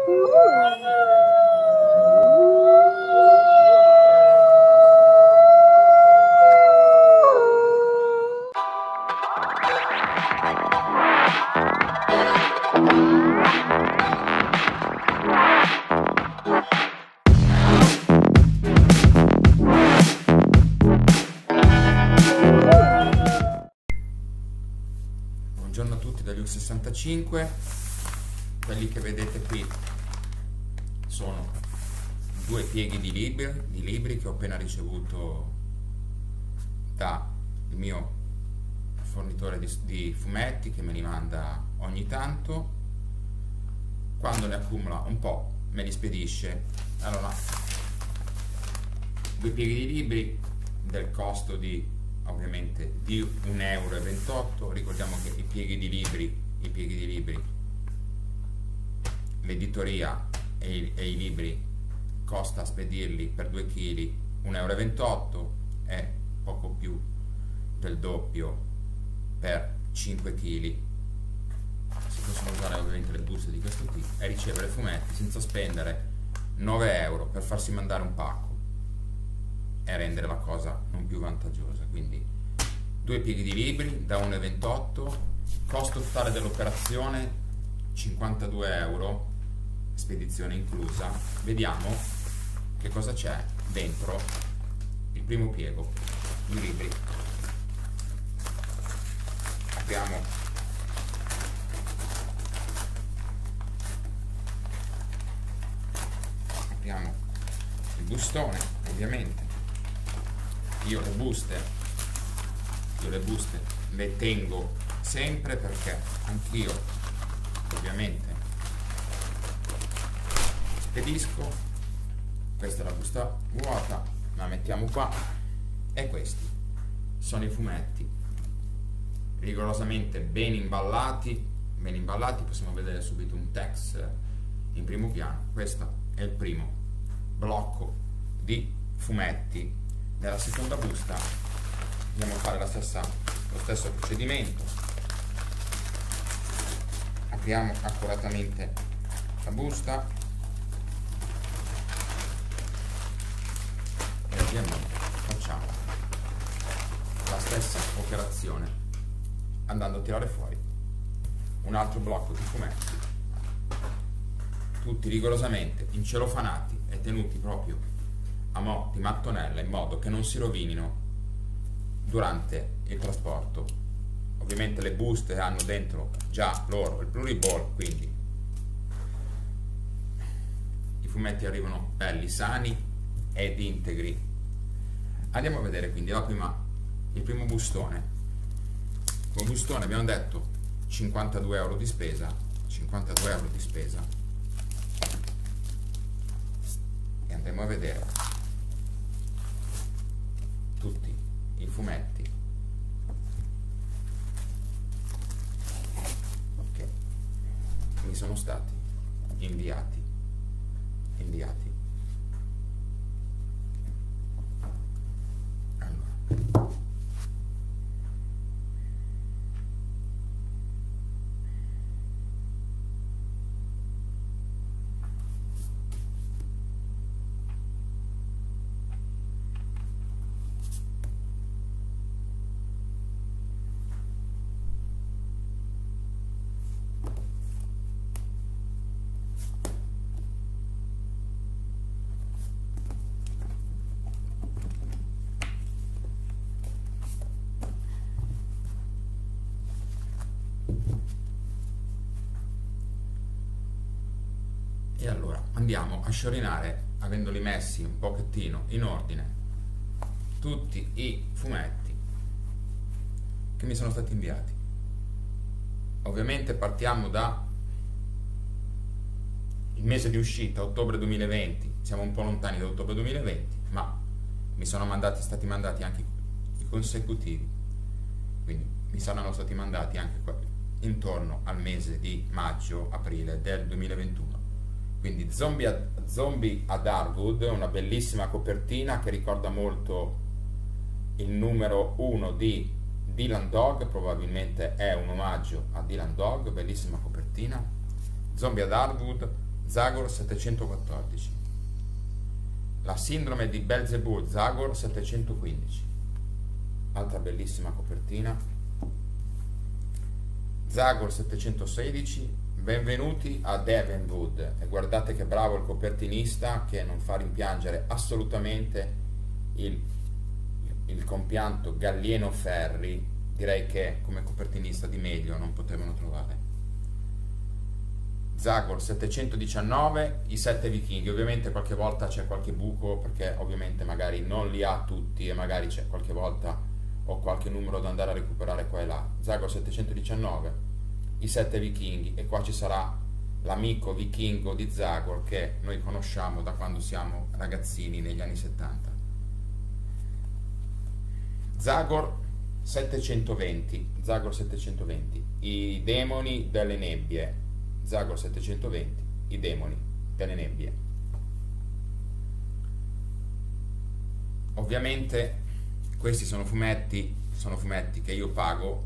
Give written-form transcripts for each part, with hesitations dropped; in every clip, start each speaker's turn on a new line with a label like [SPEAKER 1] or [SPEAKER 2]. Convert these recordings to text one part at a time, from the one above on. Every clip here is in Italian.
[SPEAKER 1] Buongiorno a tutti dagli U65. Quelli che vedete qui sono due pieghi di libri che ho appena ricevuto dal mio fornitore di fumetti, che me li manda ogni tanto. Quando ne accumula un po' me li spedisce. Allora, due pieghi di libri del costo di ovviamente di 1,28 euro. Ricordiamo che i pieghi di libri, l'editoria e i libri costa spedirli per 2 kg 1,28 euro, è poco più del doppio per 5 kg. Si possono usare ovviamente le buste di questo tipo e ricevere fumetti senza spendere 9 euro per farsi mandare un pacco e rendere la cosa non più vantaggiosa. Quindi due pieghi di libri da 1,28 euro, costo totale dell'operazione 52 euro, spedizione inclusa. Vediamo che cosa c'è dentro il primo piego di libri. Apriamo il bustone. Ovviamente io le buste le tengo sempre, perché anch'io ovviamente spedisco. Questa è la busta vuota, la mettiamo qua, e questi sono i fumetti rigorosamente ben imballati. Possiamo vedere subito un text in primo piano. Questo è il primo blocco di fumetti. Nella seconda busta andiamo a fare lo stesso procedimento. Apriamo accuratamente la busta e ovviamente facciamo la stessa operazione andando a tirare fuori un altro blocco di fumetti, tutti rigorosamente incelofanati e tenuti proprio a mo' di mattonella, in modo che non si rovinino durante il trasporto. Ovviamente le buste hanno dentro già loro il pluriball, quindi i fumetti arrivano belli, sani ed integri. Andiamo a vedere quindi il primo bustone. Come bustone abbiamo detto 52 euro di spesa, e andremo a vedere tutti i fumetti che mi sono stati inviati. Allora, e allora andiamo a sciorinare, avendoli messi un pochettino in ordine, tutti i fumetti che mi sono stati inviati. Ovviamente partiamo da il mese di uscita, ottobre 2020. Siamo un po' lontani da ottobre 2020, ma mi sono stati mandati anche i consecutivi, quindi mi saranno stati mandati anche intorno al mese di maggio-aprile del 2021. Quindi Zombie ad Harwood, una bellissima copertina che ricorda molto il numero 1 di Dylan Dog, probabilmente è un omaggio a Dylan Dog, bellissima copertina. Zombie ad Harwood, Zagor 714. La sindrome di Belzebù, Zagor 715. Altra bellissima copertina. Zagor 716. Benvenuti a Devonwood, e guardate che bravo il copertinista, che non fa rimpiangere assolutamente il compianto Gallieno Ferri. Direi che come copertinista di meglio non potevano trovare. Zagor 719, i 7 vichinghi. Ovviamente qualche volta c'è qualche buco, perché ovviamente magari non li ha tutti e magari c'è qualche volta ho qualche numero da andare a recuperare qua e là. Zagor 719, i 7 vichinghi, e qua ci sarà l'amico vichingo di Zagor che noi conosciamo da quando siamo ragazzini negli anni 70. Zagor 720, Zagor 720, i demoni delle nebbie. Zagor 720, i demoni delle nebbie. Ovviamente questi sono fumetti che io pago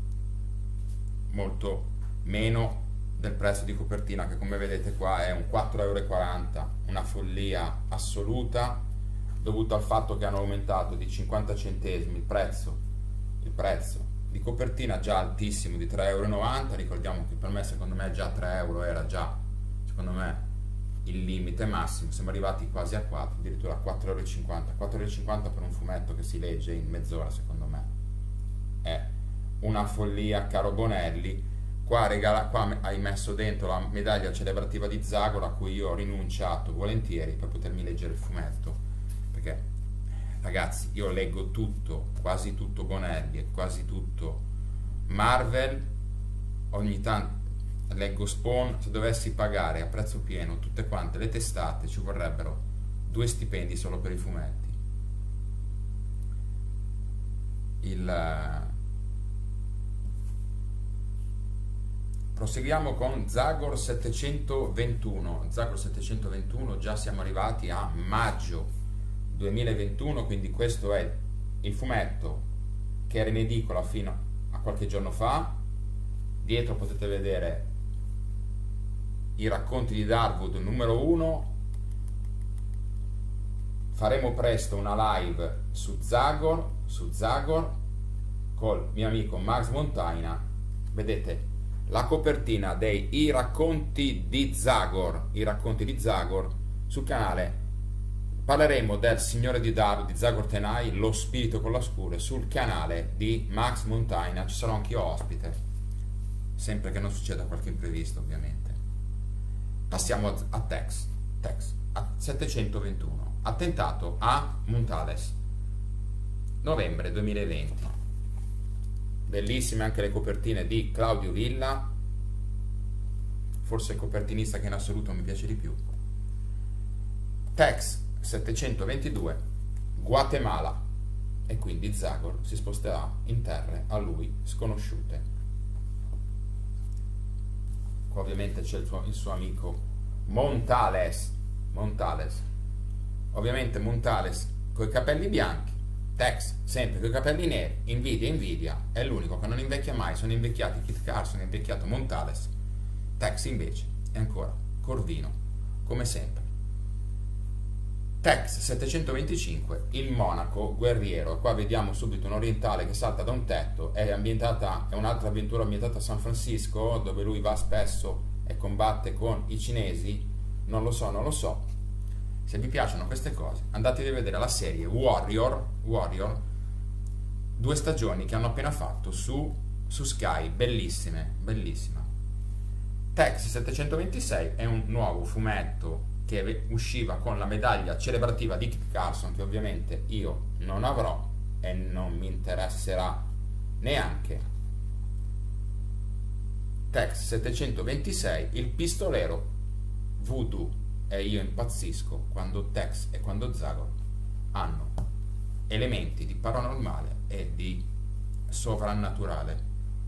[SPEAKER 1] molto meno del prezzo di copertina, che come vedete qua è un 4,40 €, una follia assoluta, dovuto al fatto che hanno aumentato di 50 centesimi il prezzo di copertina, già altissimo, di 3,90 €. Ricordiamo che per me, secondo me, già 3 € era già, secondo me, il limite massimo. Siamo arrivati quasi a 4, addirittura a 4,50 €. 4,50 € per un fumetto che si legge in mezz'ora, secondo me è una follia, caro Bonelli. Qua hai messo dentro la medaglia celebrativa di Zagor, a cui io ho rinunciato volentieri per potermi leggere il fumetto, perché ragazzi, io leggo tutto, quasi tutto Bonelli e quasi tutto Marvel, ogni tanto leggo Spawn. Se dovessi pagare a prezzo pieno tutte quante le testate, ci vorrebbero 2 stipendi solo per i fumetti. Proseguiamo con Zagor 721. Zagor 721, già siamo arrivati a maggio 2021, quindi questo è il fumetto che era in edicola fino a qualche giorno fa. Dietro potete vedere i racconti di Darwood numero 1. Faremo presto una live su Zagor col mio amico Max Montaina. Vedete la copertina dei I racconti di Zagor sul canale. Parleremo del Signore di Darwood di Zagor Tenai, Lo spirito con la scure, sul canale di Max Montaina. Ci sarò anch'io ospite, sempre che non succeda qualche imprevisto, ovviamente. Passiamo a Tex a 721, attentato a Montales, novembre 2020. Bellissime anche le copertine di Claudio Villa, forse il copertinista che in assoluto mi piace di più. Tex 722, Guatemala, e quindi Zagor si sposterà in terre a lui sconosciute. Qua ovviamente c'è il suo amico Montales, ovviamente Montales con i capelli bianchi, Tex sempre con i capelli neri. Invidia, è l'unico che non invecchia mai. Sono invecchiati Kit Carson, è invecchiato Montales, Tex invece è ancora corvino come sempre. Tex 725, il monaco guerriero. Qua vediamo subito un orientale che salta da un tetto. È un'altra avventura ambientata a San Francisco, dove lui va spesso e combatte con i cinesi. Non lo so. Se vi piacciono queste cose, andatevi a vedere la serie Warrior, 2 stagioni che hanno appena fatto su Sky, bellissima. Tex 726 è un nuovo fumetto che usciva con la medaglia celebrativa di Kit Carson, che ovviamente io non avrò e non mi interesserà neanche. Tex 726, il pistolero voodoo. E io impazzisco quando Tex e quando Zagor hanno elementi di paranormale e di sovrannaturale.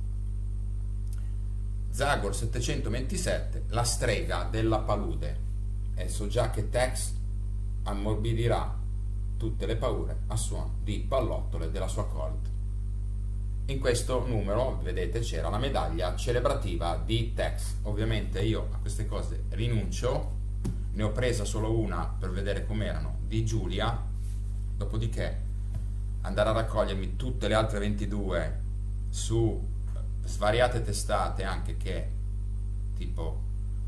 [SPEAKER 1] Zagor 727, la strega della palude. E so già che Tex ammorbidirà tutte le paure a suono di pallottole della sua Colt. in questo numero, vedete, c'era la medaglia celebrativa di Tex. Ovviamente io a queste cose rinuncio, ne ho presa solo una per vedere com'erano di Giulia, dopodiché andare a raccogliermi tutte le altre 22 su svariate testate, anche che tipo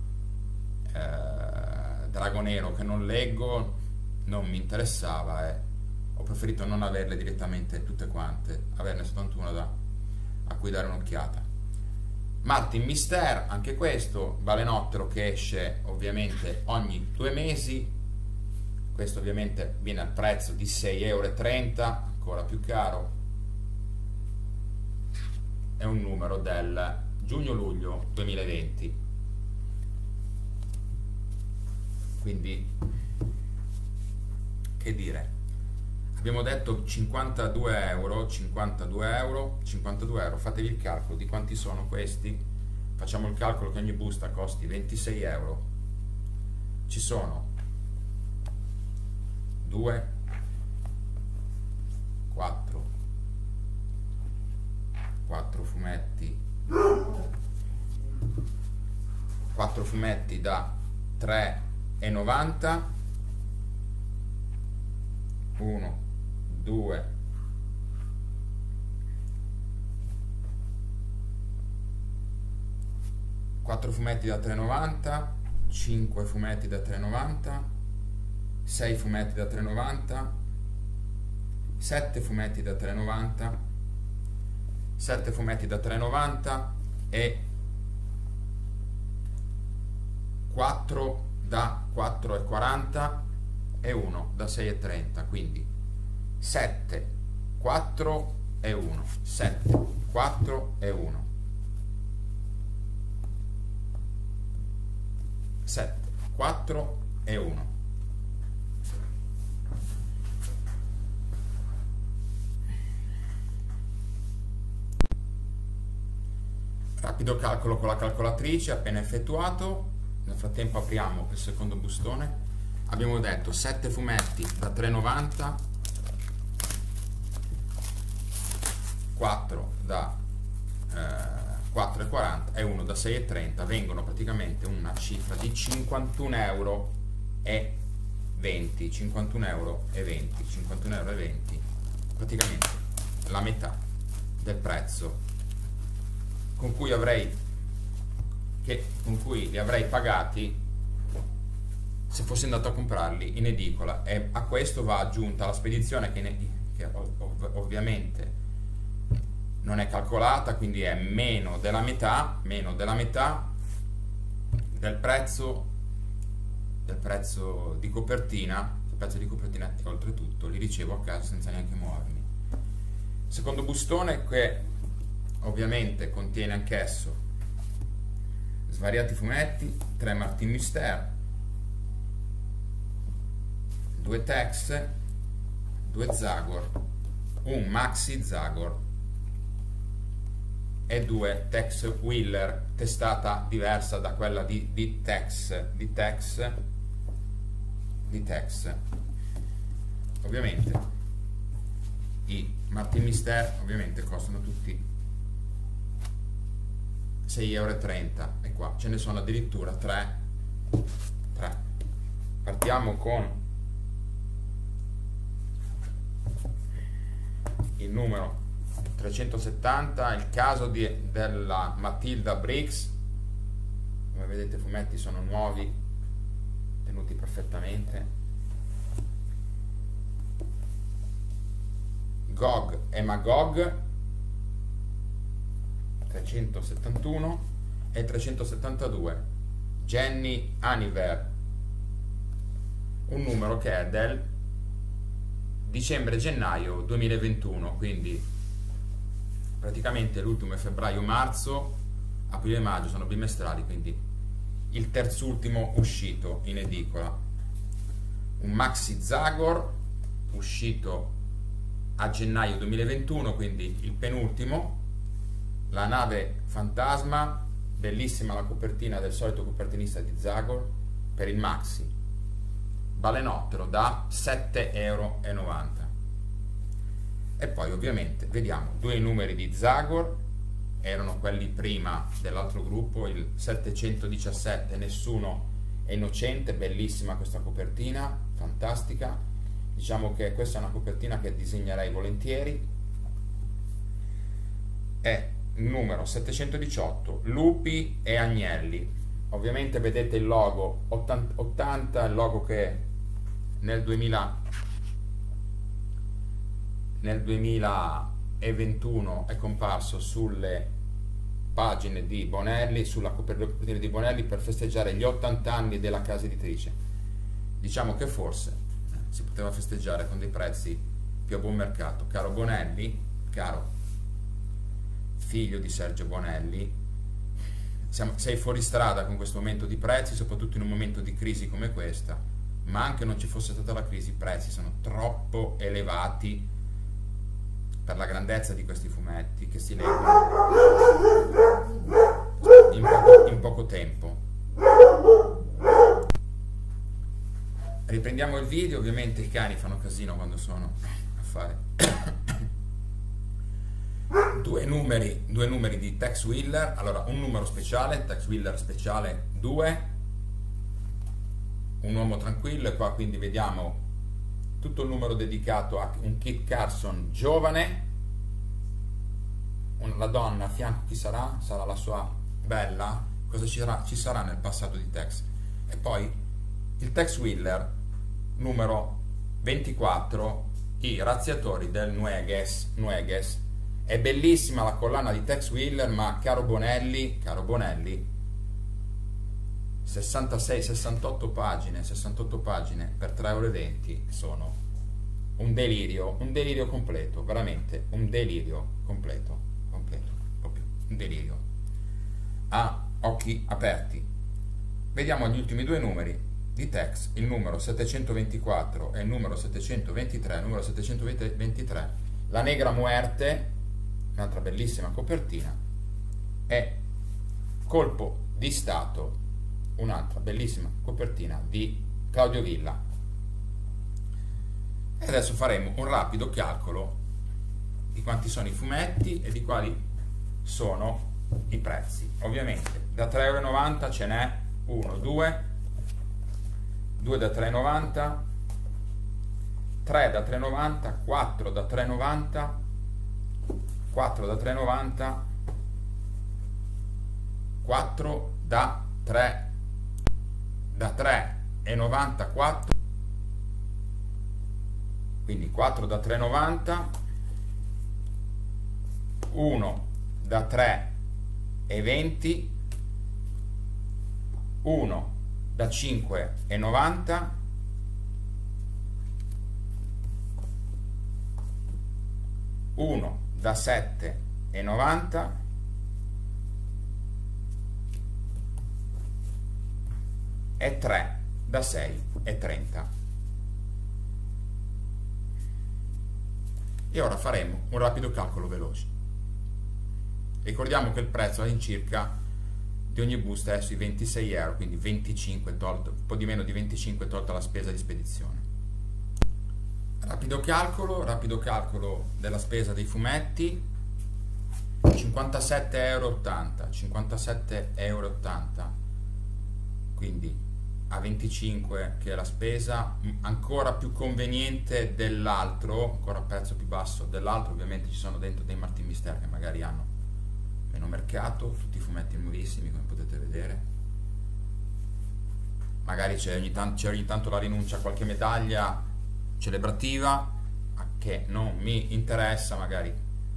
[SPEAKER 1] Dragonero, che non leggo, non mi interessava, e ho preferito non averle direttamente tutte quante, averne soltanto una a cui dare un'occhiata. Martin Mister, anche questo balenottero che esce ovviamente ogni 2 mesi. Questo ovviamente viene al prezzo di 6,30 €, ancora più caro. È un numero del giugno-luglio 2020. Quindi, che dire, abbiamo detto 52 euro, 52 euro, fatevi il calcolo di quanti sono questi. Facciamo il calcolo che ogni busta costi 26 euro. Ci sono 2, 4 fumetti, 4 fumetti da 3,90, 1, 2, 4 fumetti da 3,90, 5 fumetti da 3,90, 6 fumetti da 3,90, 7 fumetti da 3,90, 7 fumetti da 3,90 e 4 da 4,40 e 1 da 6,30, quindi 7, 4 e 1, 7, 4 e 1, 7, 4 e 1. Rapido calcolo con la calcolatrice appena effettuato. Nel frattempo apriamo il secondo bustone. Abbiamo detto 7 fumetti da 3,90, 4 da 4,40 e 1 da 6,30, vengono praticamente una cifra di 51 euro e 20, 51 euro e 20, 51 euro e 20, praticamente la metà del prezzo con cui li avrei pagati se fossi andato a comprarli in edicola. E a questo va aggiunta la spedizione che ovviamente non è calcolata, quindi è meno della metà del prezzo di copertina. Il prezzo di copertina, e oltretutto li ricevo a casa senza neanche muovermi. Secondo bustone, che ovviamente contiene anch'esso svariati fumetti, 3 Martin Mister, 2 Tex, 2 Zagor, un Maxi Zagor e 2 Tex Wheeler, testata diversa da quella di Tex. Ovviamente i Martin Mister ovviamente costano tutti 6,30 € e qua ce ne sono addirittura 3. Partiamo con il numero 370, il caso della Matilda Briggs. Come vedete i fumetti sono nuovi, tenuti perfettamente. Gog e Magog 371 e 372, Jenny Aniver, un numero che è del dicembre-gennaio 2021, quindi praticamente l'ultimo è febbraio-marzo, aprile e maggio sono bimestrali, quindi il terzultimo uscito in edicola. Un Maxi Zagor uscito a gennaio 2021, quindi il penultimo. La nave fantasma, bellissima la copertina del solito copertinista di Zagor per il Maxi, balenottero da 7,90 €. E poi ovviamente vediamo due numeri di Zagor, erano quelli prima dell'altro gruppo, il 717, Nessuno è innocente, bellissima questa copertina, fantastica. Diciamo che questa è una copertina che disegnerei volentieri. È il numero 718, Lupi e Agnelli. Ovviamente vedete il logo 80, il logo che nel 2021 è comparso sulle pagine di Bonelli, sulla copertina di Bonelli, per festeggiare gli 80 anni della casa editrice. Diciamo che forse si poteva festeggiare con dei prezzi più a buon mercato. Caro Bonelli, caro figlio di Sergio Bonelli, sei fuori strada con questo momento di prezzi, soprattutto in un momento di crisi come questa, ma anche non ci fosse stata la crisi, i prezzi sono troppo elevati per la grandezza di questi fumetti che si leggono in poco tempo. Riprendiamo il video. Ovviamente i cani fanno casino quando sono a fare due numeri di Tex Willer. Allora, un numero speciale, Tex Willer speciale 2, un uomo tranquillo, e qua quindi vediamo tutto il numero dedicato a un Kit Carson giovane, la donna a fianco, chi sarà? Sarà la sua bella? Cosa ci sarà nel passato di Tex? E poi il Tex Willer numero 24, i razziatori del Nueges. È bellissima la collana di Tex Willer, ma caro Bonelli, 68 pagine per 3,20 € sono un delirio completo, veramente un delirio completo, proprio un delirio a occhi aperti. Vediamo gli ultimi due numeri di Tex, il numero 724 e il numero 723. Il numero 723, La Negra Muerte, un'altra bellissima copertina, e Colpo di Stato, un'altra bellissima copertina di Claudio Villa. E adesso faremo un rapido calcolo di quanti sono i fumetti e di quali sono i prezzi. Ovviamente da 3,90 € ce n'è 1, 2 da 3,90, 3 da 3,90, 4 da 3,90, 4 da 3,90, 4 da 3,94, quindi 4 da 3,90, 1 da 3,20, 1 da 5,90, 1 da 7,90, e 3 da 6,30. E ora faremo un rapido calcolo veloce. Ricordiamo che il prezzo all'incirca di ogni busta è sui 26 €, quindi 25 tolto, un po' di meno di 25 tolta la spesa di spedizione. Rapido calcolo della spesa dei fumetti: 57,80 €, 57,80 €, quindi a 25 che è la spesa, ancora più conveniente dell'altro, ancora a prezzo più basso dell'altro. Ovviamente ci sono dentro dei Martin Mister che magari hanno meno mercato, tutti i fumetti nuovissimi come potete vedere. Magari c'è ogni tanto la rinuncia a qualche medaglia celebrativa che non mi interessa, magari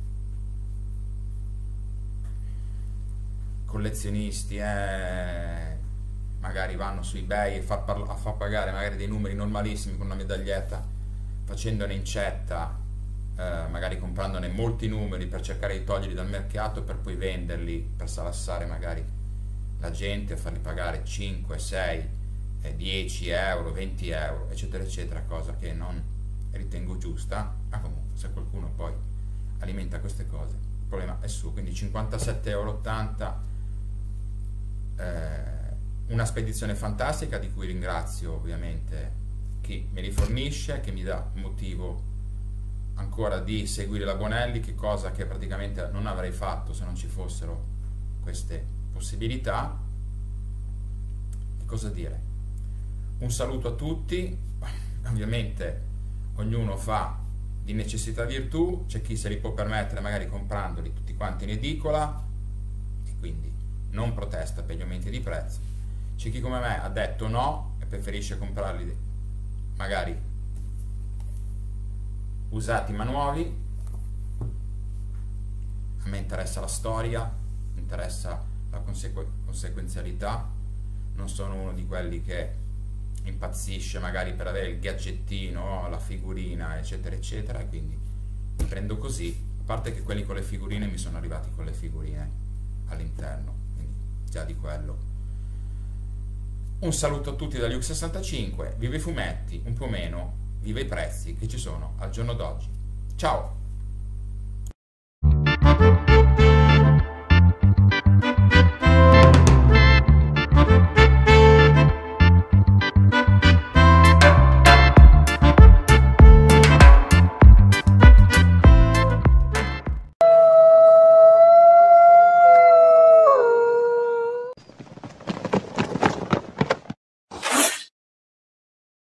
[SPEAKER 1] collezionisti magari vanno su eBay e fa pagare magari dei numeri normalissimi con una medaglietta, facendone incetta, magari comprandone molti numeri per cercare di toglierli dal mercato, per poi venderli, per salassare magari la gente, e farli pagare 5, 6, 10 €, 20 €, eccetera eccetera, cosa che non ritengo giusta. Ma comunque, se qualcuno poi alimenta queste cose, il problema è suo. Quindi 57,80 €, una spedizione fantastica, di cui ringrazio ovviamente chi me li fornisce, che mi dà motivo ancora di seguire la Bonelli, che cosa che praticamente non avrei fatto se non ci fossero queste possibilità. Che cosa dire? Un saluto a tutti. Ovviamente ognuno fa di necessità virtù, c'è chi se li può permettere magari comprandoli tutti quanti in edicola e quindi non protesta per gli aumenti di prezzo, c'è chi come me ha detto no e preferisce comprarli magari usati ma nuovi. A me interessa la storia, interessa la conseguenzialità, non sono uno di quelli che impazzisce magari per avere il gadgettino, la figurina, eccetera eccetera, e quindi prendo così, a parte che quelli con le figurine mi sono arrivati con le figurine all'interno, quindi già di quello. Un saluto a tutti da Luke65, viva i fumetti, un po' meno, viva i prezzi che ci sono al giorno d'oggi. Ciao!